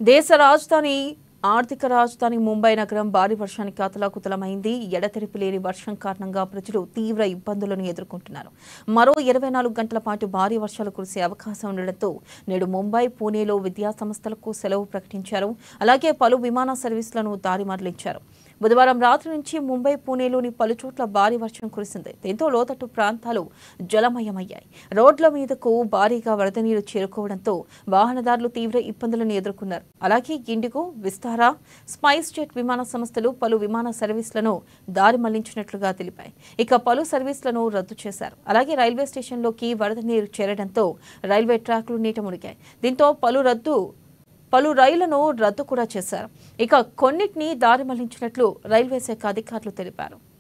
దేశ రాజధాని ఆర్థిక రాజధాని ముంబై నగరం భారీ వర్షానికి అతలాకుతలమైంది. ఎడతెరిపి లేని వర్షం కారణంగా ప్రజలు తీవ్ర ఇబ్బందులను ఎదుర్కొంటున్నారు. మరో 24 గంటల పాటు భారీ వర్షాలు కురిసే అవకాశం ఉండడంతో నేడు ముంబై, పూణేలో విద్యా సంస్థలకు సెలవు ప్రకటించారు. అలాగే పలు విమాన సర్వీసులను దారి మరలించారు. బుధవారం రాత్రి నుంచి ముంబై, పూణేలోని పలు చోట్ల భారీ వర్షం కురిసింది. దీంతో లోతట్టు ప్రాంతాలు జలమయమయ్యాయి. రోడ్ల మీదకు భారీగా వరద నీరు చేరుకోవడంతో వాహనదారులు తీవ్ర ఇబ్బందులను ఎదుర్కొన్నారు. అలాగే ఇండిగో, విస్తారా, స్పైస్ జెట్ విమాన సంస్థలు పలు విమాన సర్వీసులను దారి మళ్లించినట్లుగా తెలిపాయి. ఇక పలు సర్వీసులను రద్దు చేశారు. అలాగే రైల్వే స్టేషన్లోకి వరద నీరు చేరడంతో రైల్వే ట్రాక్లు నీట మునిగాయి. దీంతో పలు రైళ్లను రద్దు కూడా చేశారు. ఇక కొన్నిటిని దారి మళ్లించినట్లు రైల్వే శాఖ అధికారులు తెలిపారు.